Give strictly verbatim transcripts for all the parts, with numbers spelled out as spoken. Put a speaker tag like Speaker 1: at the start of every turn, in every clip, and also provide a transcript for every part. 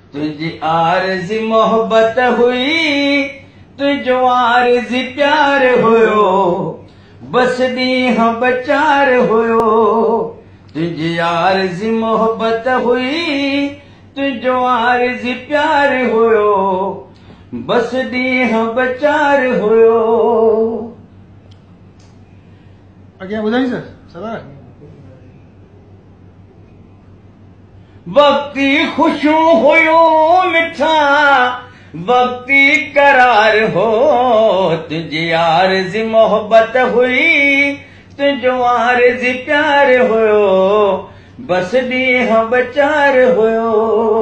Speaker 1: तुझी आरज़ी मोहब्बत हुई, तुझो आरज़ी प्यार हुयो, बस ॾींहं बचार हुयो। तुझी आरज़ी मोहब्बत हुई, तुझो आरज़ी प्यार हुयो, बस ॾींहं बचार हुयो।
Speaker 2: अॻियां ॿुधाई सर सर
Speaker 1: वक्ती खुशियूं हुयूं मिठा, वक्ती करार हो। तुझी आरज़ी मोहब्बत हुई, तुझो आरज़ी प्यार हुयो, बस ॾींहं बचार हुयो।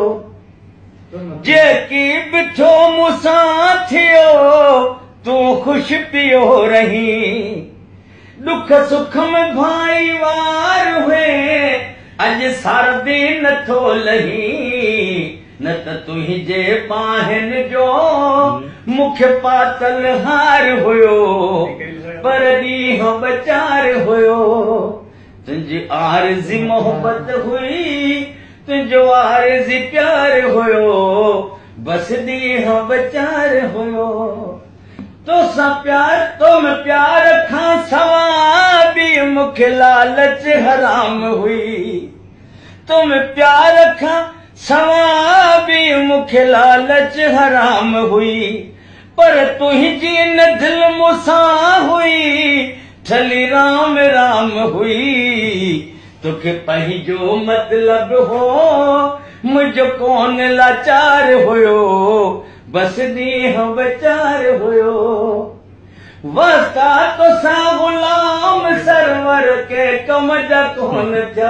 Speaker 1: जेकी बिठो मूंसां थियो, तूं ख़ुश पियो रही। दुख सुख में भाई वार हुए, अॼु सर्दी नथो लही। न त तुंहिंजे बाहिनि जो मूंखे पातल हार हुयो, पर ॾींहं बचार हुयो। तुंहिंजी आरज़ी मोहब्बत हुई, तुंहिंजो आरज़ी प्यार हुयो, बस ॾींहं बचार हुयो। तोसां प्यार तो में प्यार खां सवाइ बि मूंखे लालच हराम हुई। तुम प्यार खां सवाइ बि मूंखे लालच हराम हुई, पर तुंहिंजी न दिलि मूंसां हुई, ठली राम राम हुई। तोखे पंहिंजो मतिलबु हो, मुंहिंजो कोन लाचार हुयो, बस ॾींहं बचार हुयो। वस्ता तोसां ग़ुलाम सरवर के कम जा कोन थिया।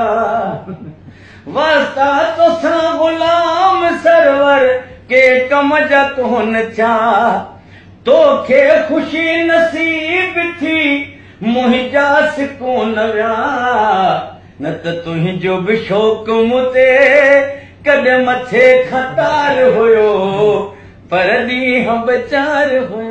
Speaker 1: वस्ता तोसां ग़ुलाम सरवर के कम जा कोन थिया। तोखे ख़ुशी नसीब थी, मुंहिंजा सिकून विया। न त तुंहिंजो बि शौक़ मूं ते कॾहिं मथे खां तार हुयो, पर ॾींहं बचार हुयो।